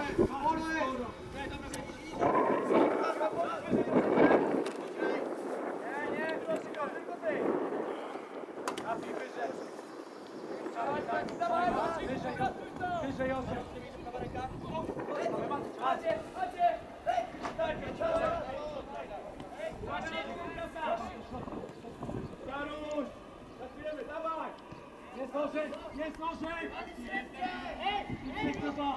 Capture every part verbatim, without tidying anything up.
Wyżej osiem. Jaruś! Zaczniemy, dawaj! Jest nożej! Jest nożej! Wyżej Seba!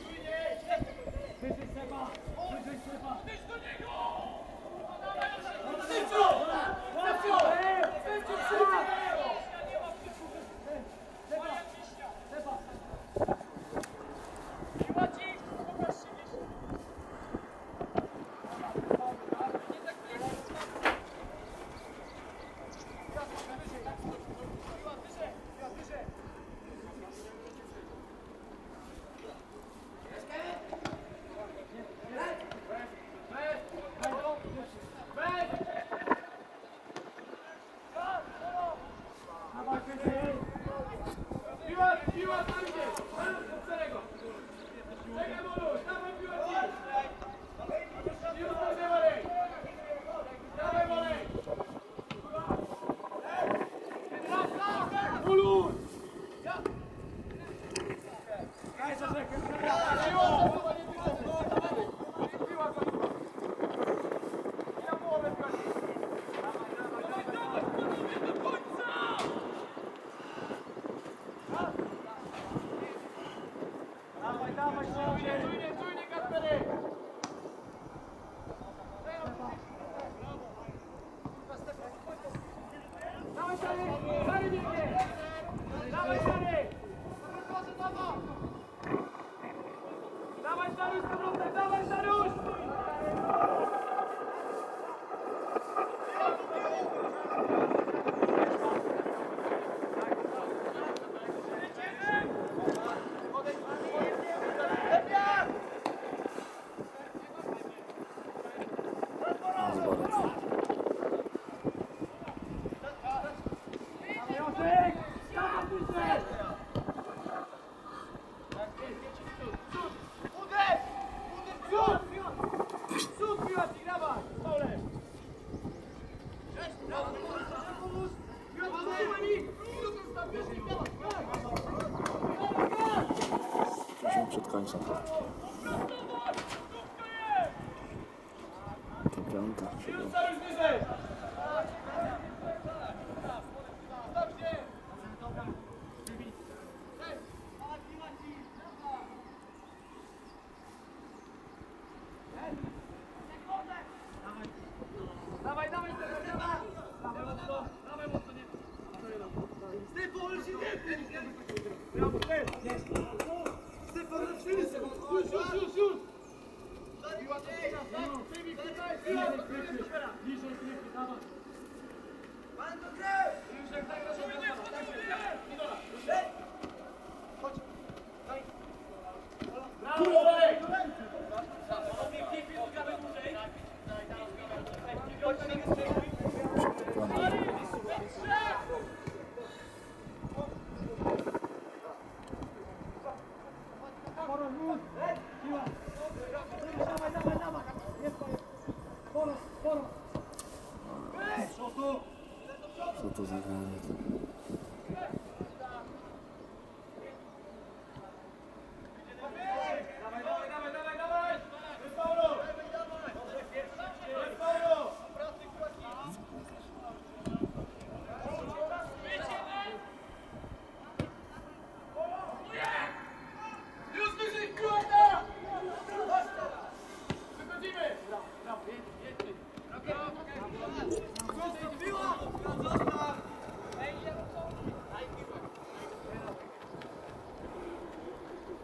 Wyżej Seba! Wyżej Seba! Przed końcem. To piąta. Dawaj, dawaj, dawaj, dawaj! Dawaj mocno, dawaj mocno, nie! Stypo, ale się nie! Brawo, ty! Jest! Stypo, ale się nie! Już, już, już, już! Piła to no, Filip, tutaj, piła! Bliżej strefy, dawaj! Pan do gry! Już jak tak, to sobie nie wchodzimy! Chodź! Daj! Brawo, Olej! Co to za granie?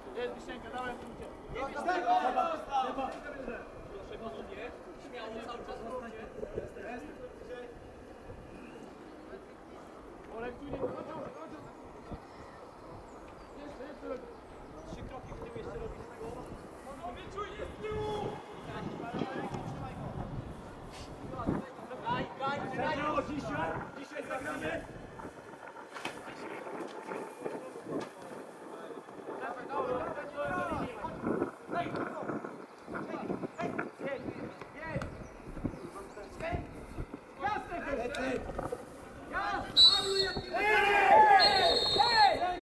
Dawaj, dawaj, dawaj.